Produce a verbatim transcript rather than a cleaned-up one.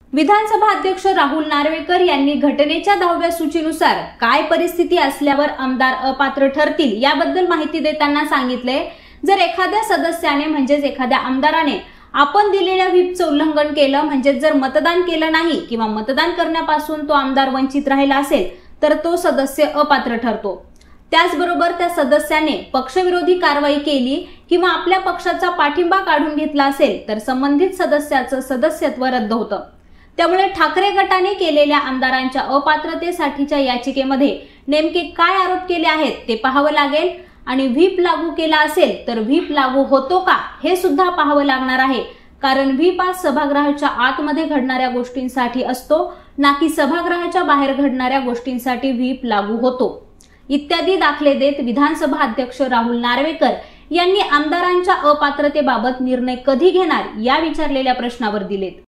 विधानसभा अध्यक्ष राहुल नार्वेकर यांनी घटनेच्या दहाव्या सूचीनुसार काय परिस्थिती असल्यावर आमदार अपात्र ठरतील याबद्दल माहिती देताना सांगितले, जर एखाद्या सदस्याने म्हणजेच एखाद्या आमदाराने आपण दिलेल्या व्हीपचं उल्लंघन केलं, म्हणजे जर मतदान केलं नाही किंवा मतदान करण्यापासून तो आमदार वंचित राहिला असेल तर तो सदस्य अपात्र ठरतो। त्याचबरोबर त्या सदस्याने पक्षविरोधी कारवाई केली किंवा आपल्या पक्षाचा पाठिंबा काढून घेतला असेल तर संबंधित सदस्याचं सदस्यत्व रद्द होतं। त्यामुळे ठाकरे गटाने केलेल्या आमदारांच्या अपात्रतेसाठीच्या याचिकेमध्ये नेमके काय आरोप केले आहेत ते पाहावं लागेल आणि व्हीप लागू केला असेल तर व्हीप लागू होतो का हे सुद्धा पाहावं लागणार आहे, कारण व्हीप हा सभागृहाच्या आतमध्ये घडणाऱ्या गोष्टींसाठी असतो, ना की सभागृहाच्या बाहेर घडणाऱ्या गोष्टींसाठी व्हीप लागू होतो। इत्यादी दाखले देत विधानसभा अध्यक्ष राहुल नार्वेकर यांनी आमदारांच्या अपात्रतेबाबत निर्णय कधी घेणार या विचारलेल्या प्रश्नावर दिलेत।